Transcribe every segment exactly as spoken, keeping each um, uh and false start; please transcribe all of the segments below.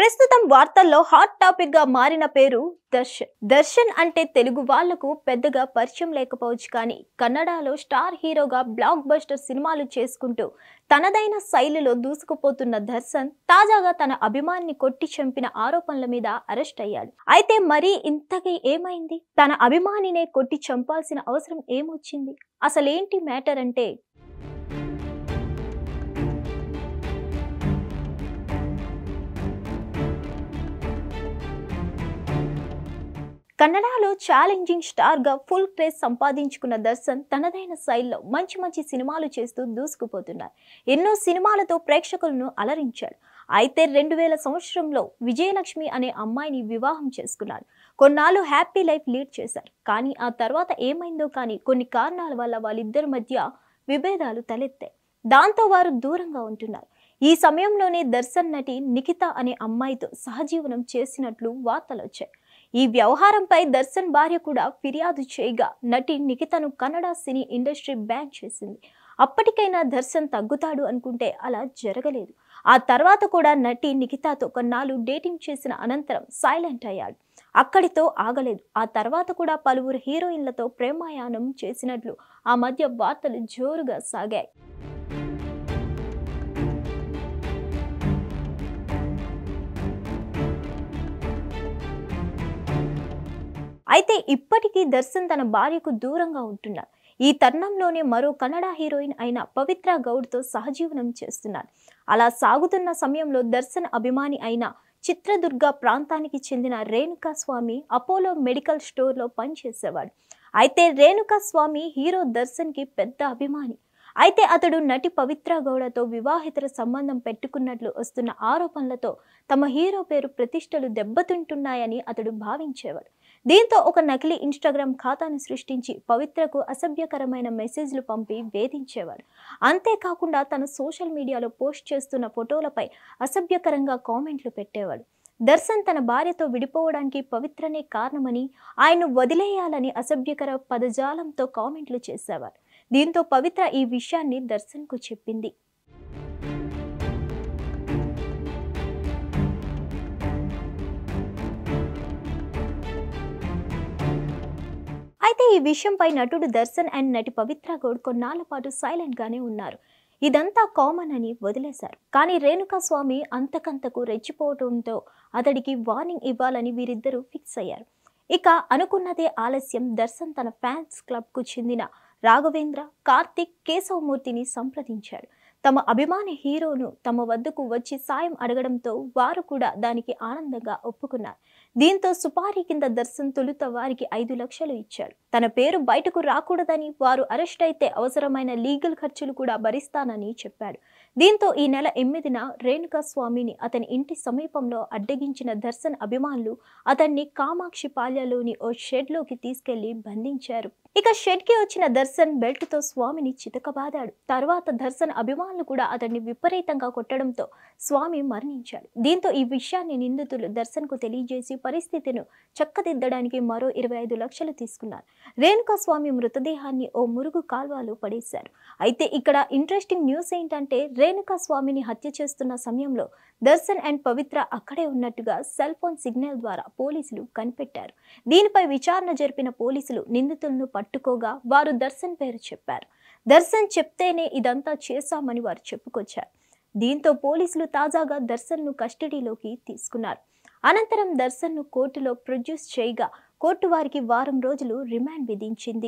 ప్రస్తుతం వార్తల్లో hot topic గా మారిన పేరు దర్శన్. దర్శన్ అంటే తెలుగు వాళ్లకు పెద్దగా పరిచయం లేకపోవచ్చు, కానీ కన్నడలో స్టార్ హీరోగా బ్లాక్ బస్టర్ సినిమాలు చేసుకుంటూ తనదైన శైలిలో దూసుకుపోతున్న దర్శన్ తాజాగా తన అభిమానిని కొట్టి చంపిన ఆరోపణల మీద అరెస్ట్ అయ్యాడు. అయితే మరి ఇంతకీ ఏమైంది? తన అభిమానినే కొట్టి చంపాల్సిన అవసరం ఏమొచ్చింది? అసలేంటి మ్యాటర్ అంటే కన్నడలో ఛాలెంజింగ్ స్టార్ గా ఫుల్ క్రేజ్ సంపాదించుకున్న దర్శన్ తనదైన శైలిలో మంచి మంచి సినిమాలు చేస్తూ దూసుకుపోతున్నారు. ఎన్నో సినిమాలతో ప్రేక్షకులను అలరించాడు. అయితే రెండు వేల సంవత్సరంలో విజయలక్ష్మి అనే అమ్మాయిని వివాహం చేసుకున్నారు. కొన్నాళ్ళు హ్యాపీ లైఫ్ లీడ్ చేశారు. కానీ ఆ తర్వాత ఏమైందో కానీ కొన్ని కారణాల వల్ల వాళ్ళిద్దరి మధ్య విభేదాలు తలెత్తాయి. దాంతో వారు దూరంగా ఉంటున్నారు. ఈ సమయంలోనే దర్శన్ నటి నిఖిత అనే అమ్మాయితో సహజీవనం చేసినట్లు వార్తలు వచ్చాయి. ఈ వ్యవహారంపై దర్శన్ భార్య కూడా ఫిర్యాదు చేయగా నటి నిఖితను కన్నడ సినీ ఇండస్ట్రీ బ్యాన్ చేసింది. అప్పటికైనా దర్శన్ తగ్గుతాడు అనుకుంటే అలా జరగలేదు. ఆ తర్వాత కూడా నటి నిఖితతో కొన్నాళ్ళు డేటింగ్ చేసిన అనంతరం సైలెంట్ అయ్యాడు. అక్కడితో ఆగలేదు. ఆ తర్వాత కూడా పలువురు హీరోయిన్లతో ప్రేమాయాణం చేసినట్లు ఆ మధ్య వార్తలు జోరుగా సాగాయి. అయితే ఇప్పటికీ దర్శన్ తన భార్యకు దూరంగా ఉంటున్నారు. ఈ తరుణంలోనే మరో కన్నడ హీరోయిన్ అయిన పవిత్ర గౌడ్తో సహజీవనం చేస్తున్నారు. అలా సాగుతున్న సమయంలో దర్శన్ అభిమాని అయిన చిత్రదుర్గ ప్రాంతానికి చెందిన రేణుకా స్వామి అపోలో మెడికల్ స్టోర్లో పనిచేసేవాడు. అయితే రేణుకా స్వామి హీరో దర్శన్కి పెద్ద అభిమాని. అయితే అతడు నటి పవిత్ర గౌడతో వివాహితర సంబంధం పెట్టుకున్నట్లు వస్తున్న ఆరోపణలతో తమ హీరో పేరు ప్రతిష్టలు దెబ్బతింటున్నాయని అతడు భావించేవాడు. దీంతో ఒక నకిలీ ఇన్స్టాగ్రామ్ ఖాతాను సృష్టించి పవిత్రకు అసభ్యకరమైన మెసేజ్లు పంపి వేధించేవాడు. అంతేకాకుండా తన సోషల్ మీడియాలో పోస్ట్ చేస్తున్న ఫోటోలపై అసభ్యకరంగా కామెంట్లు పెట్టేవాడు. దర్శన్ తన భార్యతో విడిపోవడానికి పవిత్రనే కారణమని, ఆయన్ను వదిలేయాలని అసభ్యకర పదజాలంతో కామెంట్లు చేసేవారు. దీంతో పవిత్ర ఈ విషయాన్ని దర్శన్కు చెప్పింది. అయితే ఈ విషయంపై నటుడు దర్శన్ అండ్ నటి పవిత్ర గౌడ్ కొన్నాళ్ల పాటు సైలెంట్ గానే ఉన్నారు. ఇదంతా కామన్ అని వదిలేశారు. కానీ రేణుకా స్వామి అంతకంతకు రెచ్చిపోవడంతో అతడికి వార్నింగ్ ఇవ్వాలని వీరిద్దరూ ఫిక్స్ అయ్యారు. ఇక అనుకున్నదే ఆలస్యం. దర్శన్ తన ఫ్యాన్స్ క్లబ్ కు చెందిన రాఘవేంద్ర, కార్తిక్, కేశవమూర్తిని సంప్రదించాడు. తమ అభిమాని హీరోను తమ వద్దకు వచ్చి సాయం అడగడంతో వారు కూడా దానికి ఆనందంగా ఒప్పుకున్నారు. దీంతో సుపారీ కింద దర్శన్ తొలుత వారికి ఐదు లక్షలు ఇచ్చాడు. తన పేరు బయటకు రాకూడదని, వారు అరెస్ట్ అయితే అవసరమైన లీగల్ ఖర్చులు కూడా భరిస్తానని చెప్పాడు. దీంతో ఈ నెల ఎనిమిదిన రేణుకా స్వామిని అతని ఇంటి సమీపంలో అడ్డగించిన దర్శన్ అభిమానులు అతన్ని కామాక్షి పాల్యలోని ఓ షెడ్ లోకి తీసుకెళ్లి బంధించారు. ఇక షెడ్ కి వచ్చిన దర్శన్ బెల్ట్ తో స్వామిని చితకబాదాడు. తర్వాత దర్శన్ అభిమానులు కూడా అతన్ని విపరీతంగా కొట్టడంతో స్వామి మరణించాడు. దీంతో ఈ విషయాన్ని నిందితులు దర్శన్ కు తెలియజేసి పరిస్థితిని చక్కదిద్దడానికి మరో ఇరవై ఐదు లక్షలు తీసుకున్నారు. రేణుకా స్వామి మృతదేహాన్ని ఓ మురుగు కాల్వలో పడేశారు. అయితే ఇక్కడ ఇంట్రెస్టింగ్ న్యూస్ ఏంటంటే రేణుకా స్వామిని హత్య చేస్తున్న సమయంలో దర్శన్ అండ్ పవిత్ర అక్కడే ఉన్నట్టుగా సెల్ ఫోన్ సిగ్నల్ ద్వారా పోలీసులు కనిపెట్టారు. దీనిపై విచారణ జరిపిన పోలీసులు నిందితులను పట్టుకోగా వారు దర్శన్ పేరు చెప్పారు. దర్శన్ చెప్తేనే ఇదంతా చేశామని వారు చెప్పుకొచ్చారు. దీంతో పోలీసులు తాజాగా దర్శన్ ను కస్టడీలోకి తీసుకున్నారు. అనంతరం దర్శన్ ను కోర్టులో ప్రొడ్యూస్ చేయగా కోర్టు వారికి వారం రోజులు రిమాండ్ విధించింది.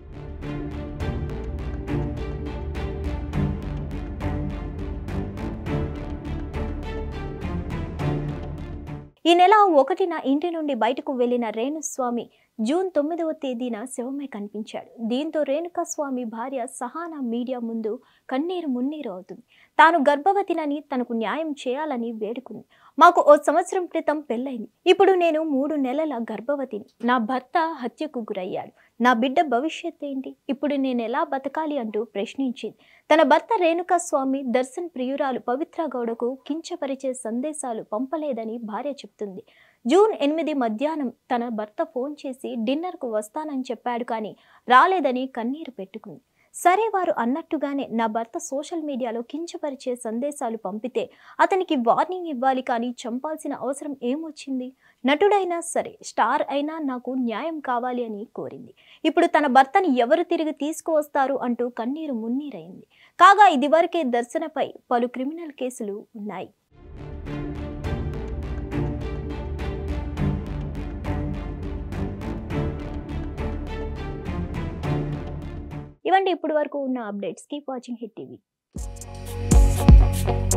ఈ నెల ఒకటిన ఇంటి నుండి బయటకు వెళ్లిన రేణుస్వామి జూన్ తొమ్మిదవ తేదీన శవమై కనిపించాడు. దీంతో రేణుకా స్వామి భార్య సహానా మీడియా ముందు కన్నీరు మున్నీరు అవుతుంది. తాను గర్భవతినని, తనకు న్యాయం చేయాలని వేడుకుంది. మాకు ఓ సంవత్సరం క్రితం పెళ్ళైంది. ఇప్పుడు నేను మూడు నెలల గర్భవతిని. నా భర్త హత్యకు గురయ్యాడు. నా బిడ్డ భవిష్యత్ ఏంటి? ఇప్పుడు నేను ఎలా బతకాలి అంటూ ప్రశ్నించింది. తన భర్త రేణుకా స్వామి దర్శన్ ప్రియురాలు పవిత్ర గౌడకు కించపరిచే సందేశాలు పంపలేదని భార్య చెప్తుంది. జూన్ ఎనిమిది మధ్యాహ్నం తన భర్త ఫోన్ చేసి డిన్నర్కు వస్తానని చెప్పాడు, కానీ రాలేదని కన్నీరు పెట్టుకుంది. సరే, వారు అన్నట్టుగానే నా భర్త సోషల్ మీడియాలో కించపరిచే సందేశాలు పంపితే అతనికి వార్నింగ్ ఇవ్వాలి, కానీ చంపాల్సిన అవసరం ఏమొచ్చింది? నటుడైనా సరే, స్టార్ అయినా నాకు న్యాయం కావాలి అని కోరింది. ఇప్పుడు తన భర్తని ఎవరు తిరిగి తీసుకువస్తారు అంటూ కన్నీరు మున్నీరైంది. కాగా ఇదివరకే దర్శనపై పలు క్రిమినల్ కేసులు ఉన్నాయి. ఇవండి ఇప్పుడు వరకు ఉన్న updates. Keep watching hit TV.